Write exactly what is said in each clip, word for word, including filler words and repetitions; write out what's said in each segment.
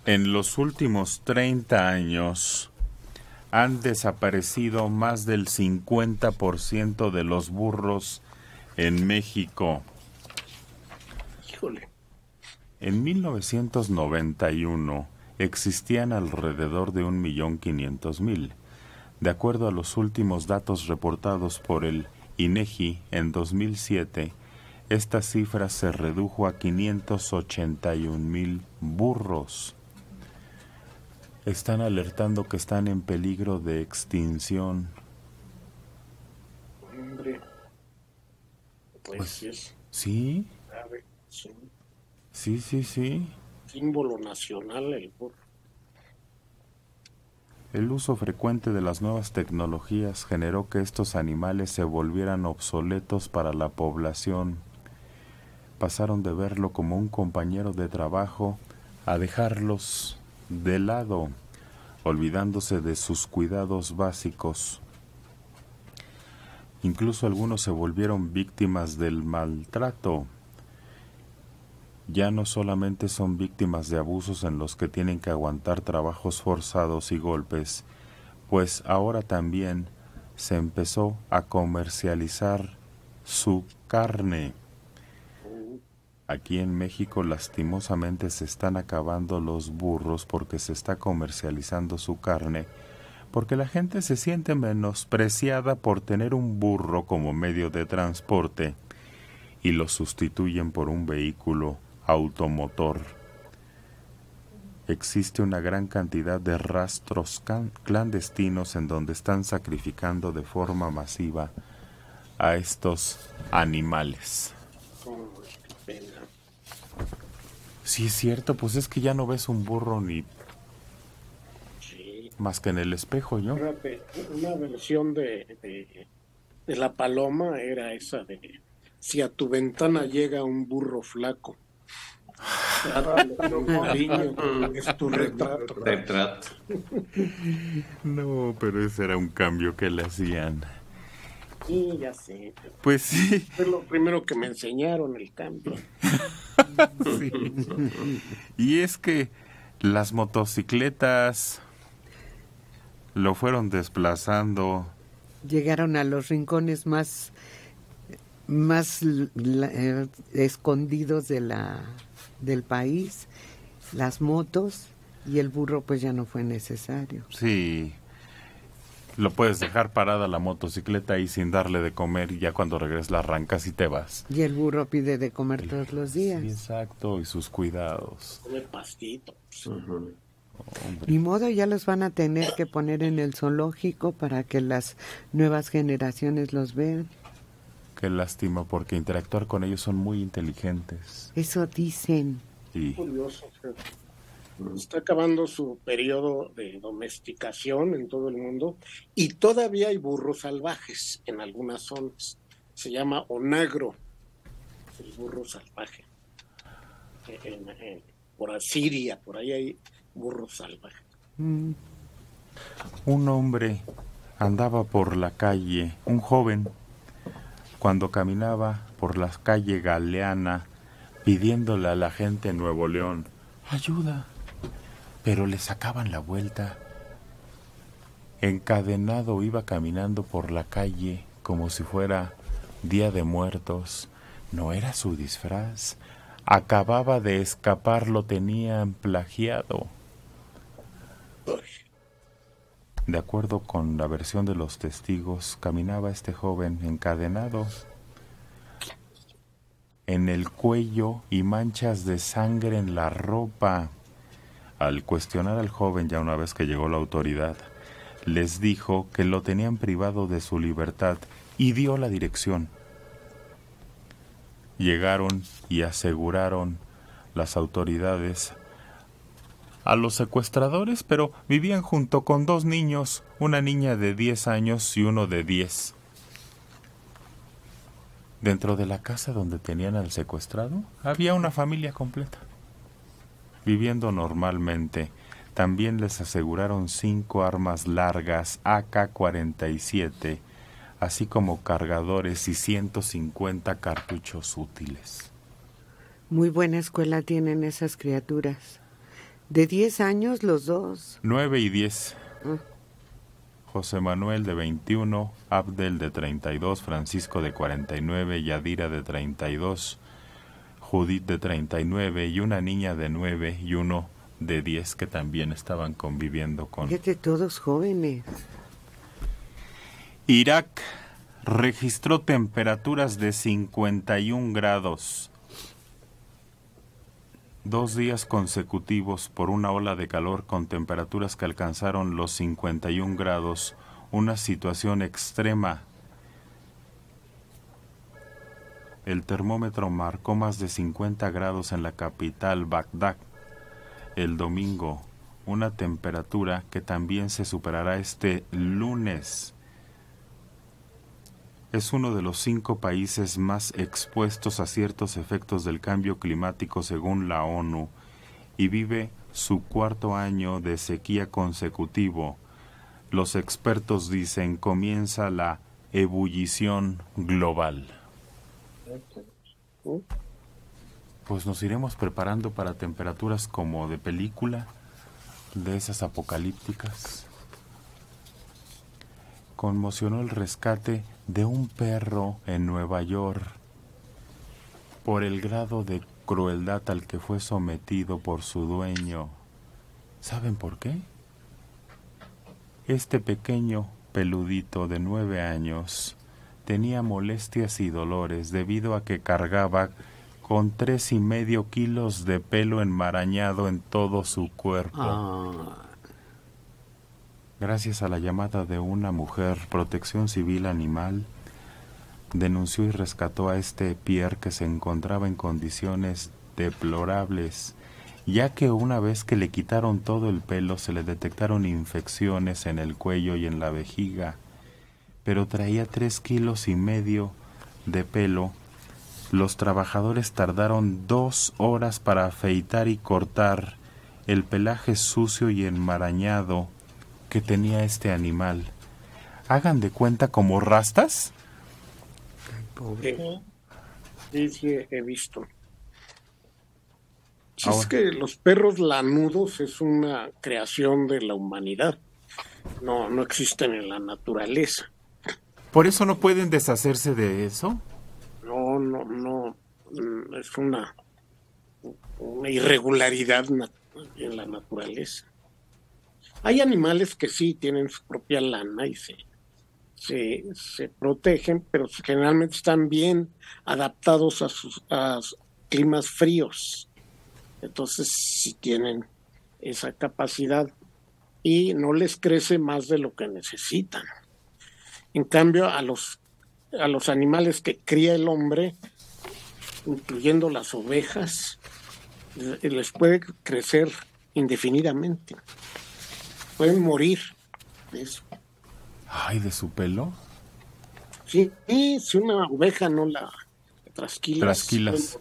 En los últimos treinta años han desaparecido más del cincuenta por ciento de los burros en México. Híjole. En mil novecientos noventa y uno existían alrededor de un millón quinientos mil. De acuerdo a los últimos datos reportados por el INEGI en dos mil siete, esta cifra se redujo a quinientos ochenta y un mil burros. Están alertando que están en peligro de extinción. Hombre. Pues, Pues, es sí, grave. Sí. sí, sí, sí. Símbolo nacional el burro. El uso frecuente de las nuevas tecnologías generó que estos animales se volvieran obsoletos para la población. Pasaron de verlo como un compañero de trabajo a dejarlos de lado, olvidándose de sus cuidados básicos. Incluso algunos se volvieron víctimas del maltrato. Ya no solamente son víctimas de abusos en los que tienen que aguantar trabajos forzados y golpes, pues ahora también se empezó a comercializar su carne. Aquí en México lastimosamente se están acabando los burros porque se está comercializando su carne, porque la gente se siente menospreciada por tener un burro como medio de transporte y lo sustituyen por un vehículo automotor. Existe una gran cantidad de rastros clandestinos en donde están sacrificando de forma masiva a estos animales. Oh, qué pena. Sí, es cierto, pues es que ya no ves un burro ni Sí. más que en el espejo, ¿no? Fíjate, una versión de, de, de la paloma era esa de si a tu ventana llega un burro flaco, trátalo con cariño, es tu retrato. Retrato. No, pero ese era un cambio que le hacían. Sí, ya sé. Pues sí. Fue lo primero que me enseñaron, el cambio. Sí. Y es que las motocicletas lo fueron desplazando. Llegaron a los rincones más, más la, eh, escondidos de la, del país, las motos, y el burro pues ya no fue necesario. Sí. Lo puedes dejar parada la motocicleta ahí sin darle de comer y ya cuando regresas la arrancas y te vas. Y el burro pide de comer todos los días. Sí, exacto, y sus cuidados. Come pastito. Uh-huh. Ni modo, ya los van a tener que poner en el zoológico para que las nuevas generaciones los vean. Qué lástima, porque interactuar con ellos son muy inteligentes. Eso dicen. Y Curioso. Está acabando su periodo de domesticación en todo el mundo y todavía hay burros salvajes en algunas zonas. Se llama onagro, el burro salvaje. En, en, por Asiria, por ahí hay burros salvajes. Mm. un hombre andaba por la calle, un joven, cuando caminaba por la calle Galeana, pidiéndole a la gente en Nuevo León ayuda, pero le sacaban la vuelta. Encadenado iba caminando por la calle como si fuera Día de Muertos. No era su disfraz. Acababa de escapar, lo tenían plagiado. De acuerdo con la versión de los testigos, caminaba este joven encadenado, en el cuello y manchas de sangre en la ropa. Al cuestionar al joven, ya una vez que llegó la autoridad, les dijo que lo tenían privado de su libertad y dio la dirección. Llegaron y aseguraron las autoridades a los secuestradores, pero vivían junto con dos niños, una niña de diez años y uno de diez. Dentro de la casa donde tenían al secuestrado, había una familia completa, viviendo normalmente. También les aseguraron cinco armas largas A K cuarenta y siete, así como cargadores y ciento cincuenta cartuchos útiles. Muy buena escuela tienen esas criaturas. ¿De diez años los dos? nueve y diez. Ah. José Manuel de veintiuno, Abdel de treinta y dos, Francisco de cuarenta y nueve, Yadira de treinta y dos, Judith de treinta y nueve y una niña de nueve y uno de diez que también estaban conviviendo con... Fíjate, todos jóvenes. Irak registró temperaturas de cincuenta y un grados. Dos días consecutivos por una ola de calor con temperaturas que alcanzaron los cincuenta y un grados, una situación extrema. El termómetro marcó más de cincuenta grados en la capital, Bagdad, el domingo, una temperatura que también se superará este lunes. Es uno de los cinco países más expuestos a ciertos efectos del cambio climático según la ONU y vive su cuarto año de sequía consecutivo. Los expertos dicen comienza la ebullición global. Pues nos iremos preparando para temperaturas como de película, de esas apocalípticas. Conmocionó el rescate de un perro en Nueva York por el grado de crueldad al que fue sometido por su dueño. ¿Saben por qué? Este pequeño peludito de nueve años tenía molestias y dolores debido a que cargaba con tres y medio kilos de pelo enmarañado en todo su cuerpo. Ah. Gracias a la llamada de una mujer, Protección Civil Animal denunció y rescató a este Pierre que se encontraba en condiciones deplorables, ya que una vez que le quitaron todo el pelo se le detectaron infecciones en el cuello y en la vejiga, pero traía tres kilos y medio de pelo. Los trabajadores tardaron dos horas para afeitar y cortar el pelaje sucio y enmarañado que tenía este animal. Hagan de cuenta como rastas. Ay, pobre. Sí, sí, he visto. Si Ahora. es que los perros lanudos es una creación de la humanidad. No, no existen en la naturaleza. ¿Por eso no pueden deshacerse de eso? No, no, no. mm, Es una, una irregularidad nat- en la naturaleza. Hay animales que sí tienen su propia lana y se, se, se protegen, pero generalmente están bien adaptados a sus a s- climas fríos. Entonces sí tienen esa capacidad y no les crece más de lo que necesitan. En cambio, a los, a los animales que cría el hombre, incluyendo las ovejas, eh, les puede crecer indefinidamente. Pueden morir de eso. Ay, ¿de su pelo? Sí, y si una oveja no la trasquilas, Trasquilas.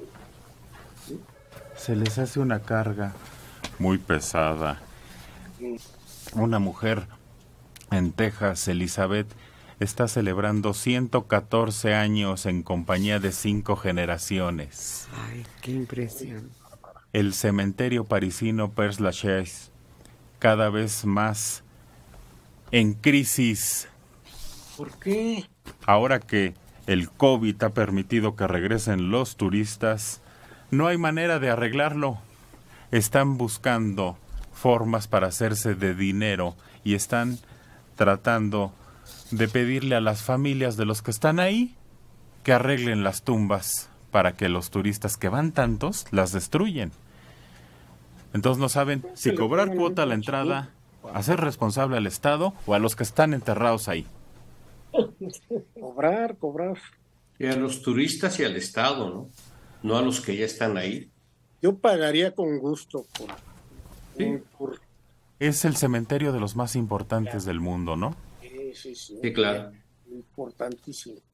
Se les hace una carga muy pesada. Una mujer en Texas, Elizabeth, está celebrando ciento catorce años en compañía de cinco generaciones. Ay, qué impresión. El cementerio parisino Père Lachaise, cada vez más en crisis. ¿Por qué? Ahora que el COVID ha permitido que regresen los turistas, no hay manera de arreglarlo. Están buscando formas para hacerse de dinero y están tratando de pedirle a las familias de los que están ahí que arreglen las tumbas para que los turistas que van tantos las destruyen. Entonces no saben si cobrar cuota a la entrada, hacer responsable al Estado o a los que están enterrados ahí. Cobrar, cobrar. Y a los turistas y al Estado, ¿no? No a los que ya están ahí. Yo pagaría con gusto por Sí. un tour. Es el cementerio de los más importantes del mundo, ¿no? Sí, sí, sí. Sí, claro. Importantísimo.